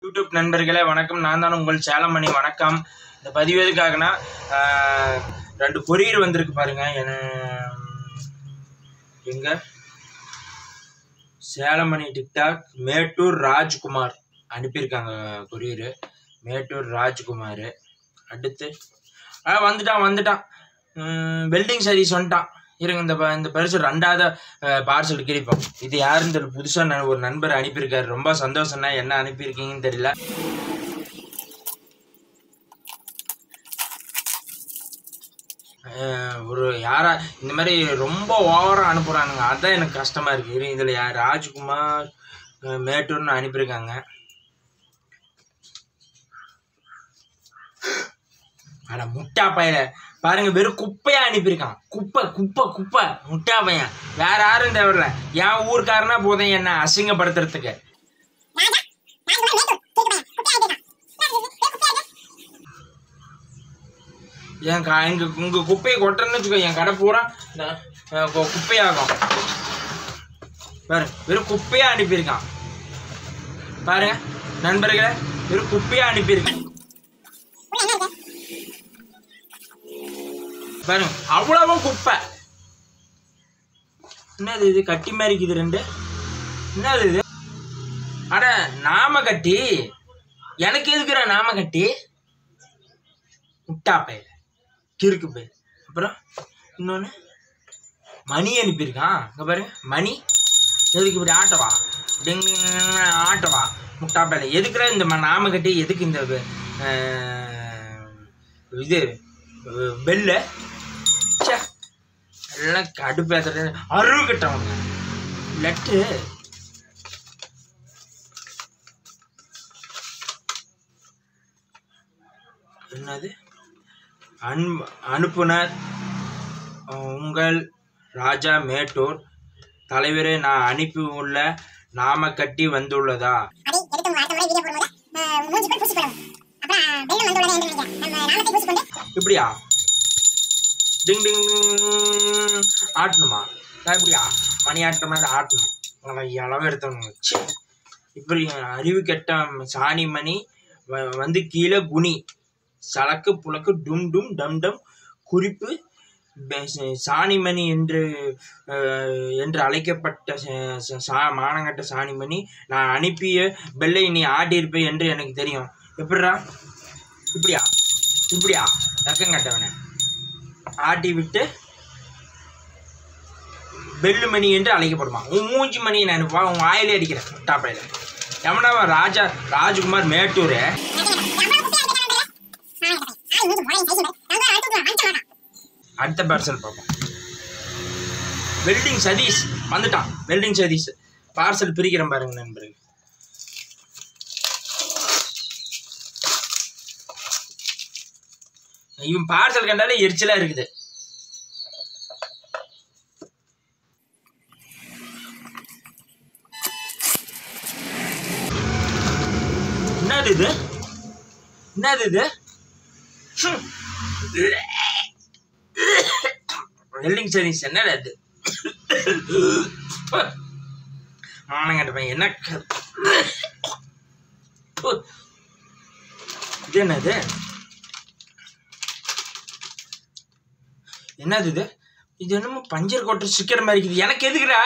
YouTube நண்பர்களே வணக்கம். நான் தான் உங்கள் சேலமணி. வணக்கம். இந்த பதிவு எதுக்காகனா, 2 கொரியர் வந்திருக்கு பாருங்க. எங்க சேலமணி டிக்டாக் மேட்டூர் ராஜ்குமார் அனுப்பியிருக்காங்க கொரியர். மேட்டூர் ராஜ்குமார். அடுத்து வந்துட்டான் வெல்டிங் சர்வீஸ் வந்துட்டான். இருங்க, இந்த பரிசு 2வது பார்சல் கிடைப்போம். இது யாருன்னு தெரியல, புதுசாக ஒரு நண்பர் அனுப்பியிருக்காரு. ரொம்ப சந்தோஷம்னா, என்ன அனுப்பியிருக்கீங்கன்னு தெரியல. ஒரு யாரா இந்த மாதிரி ரொம்ப ஓவராக அனுப்புகிறானுங்க, அதுதான் எனக்கு கஷ்டமாக இருக்குது. இதில் ராஜ்குமார் மேட்டூர்னு அனுப்பியிருக்காங்க. ஆனா முட்டா பையல பாருங்க, வெறும் குப்பையா அனுப்பியிருக்கான். குப்பை குப்பை குப்பை முட்டா பையன். வேற யாரும் தேவையில்ல, என் ஊருக்காரனா போதும் என்ன அசிங்கப்படுத்துறதுக்கு. உங்க குப்பையை கொட்டுறேன்னு வச்சுக்கோ, என் கடை பூரா குப்பையாகும். பாருங்க, வெறும் குப்பையா அனுப்பியிருக்கான். பாருங்க நண்பர்களே, வெறும் குப்பையா அனுப்பியிருக்கான். பாருங்க, அவ்வளவும் குப்பை. என்னது இது? கட்டி மாதிரி இருக்குது 2. என்னது இது? அட நாம கட்டி. எனக்கு எதுக்குற நாம கட்டி? முட்டா பையல, கிறுக்கு பையல். அப்புறம் இன்னொன்னு மணி அனுப்பியிருக்கான். இங்க பாருங்க, மணி. எதுக்கு இப்படி ஆட்டவா? ஆட்டவா முட்டா பையல. எதுக்குற இந்த நாம கட்டி? எதுக்கு இந்த இது பெல்ல? எல்லாம் கடுப்பேற்ற அருள் கிட்டவங்க லெட்டு. என்னது? அனுப்புனர் உங்கள் ராஜா மேட்டூர் தலைவரே, நான் அனுப்பி உள்ள நாம கட்டி வந்துள்ளதா? இப்படியா? டிங் டிங் ஆட்டணுமா? இப்படியா? மணி ஆட்டுற மாதிரி ஆட்டணும். அளவு எடுத்தவங்க இப்படி அறிவு கெட்ட சாணி மணி வந்து கீழே குனி சலக்கு புலக்கு டும் டும் டம் டம் குறிப்பு சாணிமணி என்று அழைக்கப்பட்ட மானங்கட்ட சாணிமணி, நான் அனுப்பிய பெல்லை நீ ஆட்டியிருப்ப என்று எனக்கு தெரியும். எப்படிடா? இப்படியா? இப்படியா? ரக்கங்கட்டவனே ஆட்டி விட்டு பெல்லு மணி என்று அழைக்கப்படுமா? உன் மூஞ்சி மணி நான் உன் வாயிலே அடிக்கிறேன் முட்டாப்பையில. எவனா ராஜ்குமார் மேட்டூர். அடுத்த பார்சல் பார்ப்போம். வெல்டிங் சதீஷ் வந்துட்டான். வெல்டிங் சதீஷ் பார்சல் பிரிக்கிறேன் பாருங்க நண்பர்கள். இவன் பார்சல் கண்டாலே எரிச்சலா இருக்குது. என்னது இது? என்னது இது? Welding service. என்னடா இது? மானங்கட்ட பையன். என்ன இது? என்னது? என்னது இது? இது என்னமோ பஞ்சர் கோட்டர் ஸ்டிக்கர் மாதிரி இருக்குது. எனக்கு எதுக்குடா?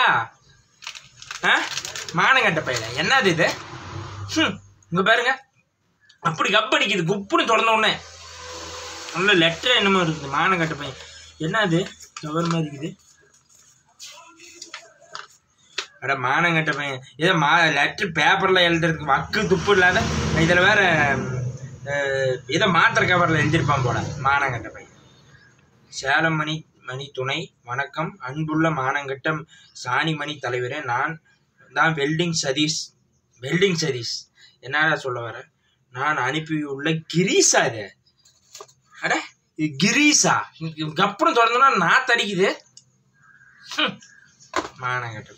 மானங்கட்ட பையல. என்னது இது? இங்க பாருங்க, அப்படி கப்படிக்குது. குப்புன்னு தொடர்ந்த உடனே நல்ல லெட்டர் என்னமோ இருக்குது. மானங்கட்ட பையன். என்னது? கவர் மாதிரி இருக்குது. அட மானங்கட்ட பையன், ஏதோ லெட்டர் பேப்பர்ல எழுதுறதுக்கு வக்கு துப்பு இல்லாத இதில் வேற ஏதோ மாத்திரை கவரில் எழுதியிருப்பான் போல. மானங்கட்ட பையன். சேலமணி மணி துணை வணக்கம். அன்புள்ள மானங்கட்ட சாணிமணி தலைவரே, நான் தான் வெல்டிங் சதீஷ். வெல்டிங் சதீஷ் என்னடா சொல்ல வர? நான் அனுப்பியுள்ள கிரீஸா இது? அட இது கிரீஸா? கப்புறம் தொடர்ந்தோன்னா நாத்தடிக்குது. மானங்கட்ட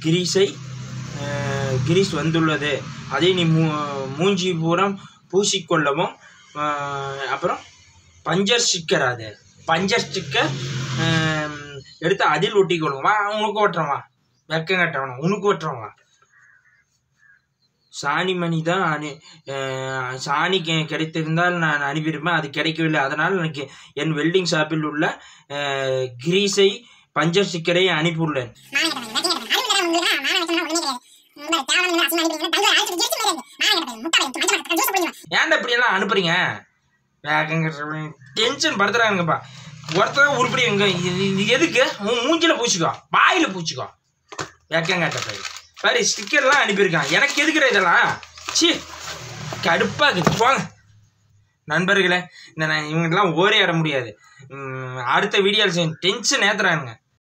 கிரீஸ் வந்துள்ளது, அதை நீ மூஞ்சி பூரம் பூசிக்கொள்ளவும். அப்புறம் பஞ்சர் ஸ்டிக்கர். அது பஞ்சர் ஸ்டிக்கர் எடுத்து அதில் ஒட்டிக்கொள்ளுங்க. வா, உனக்கு ஓட்டுறவா? வெக்கம் கட்டவனா? உனக்கு ஓட்டுறவா? சாணிமணி தான் சாணி கிடைத்திருந்தால் நான் அனுப்பியிருப்பேன், அது கிடைக்கவில்லை. அதனால் எனக்கு என் வெல்டிங் ஷாப்பில் உள்ள கிரீஸை பஞ்சர் ஸ்டிக்கரை அனுப்பியுள்ளேன். ஏன்டா இப்படியெல்லாம் அனுப்புறீங்க? டென்ஷன் படுத்துறாங்கப்பா. ஒருத்தர் உருப்படி எதுக்கு மூஞ்சில பூச்சிக்கோ, வாயில பூச்சிக்கோ. வேக்கங்காட்ட பாரு ஸ்டிக்கர்லாம் அனுப்பியிருக்கான். எனக்கு எதுக்குற இதெல்லாம்? சி கடுப்பாக போங்க நண்பர்களே. இந்த இவங்கெல்லாம் ஓரே ஆட முடியாது. அடுத்த வீடியோவில் டென்ஷன் ஏற்றுறானுங்க.